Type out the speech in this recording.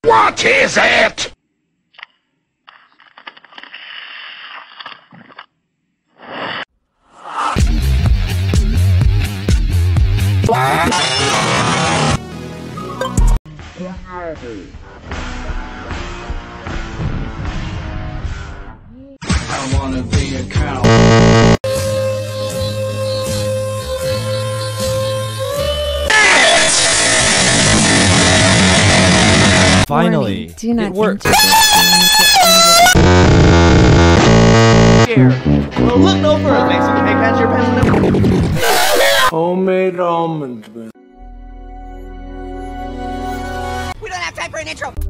What is it? I wanna be a cow. Finally, it worked. Here. Oh, look, no further. Make some pigheads your pen. Homemade almonds, man. We don't have time for an intro.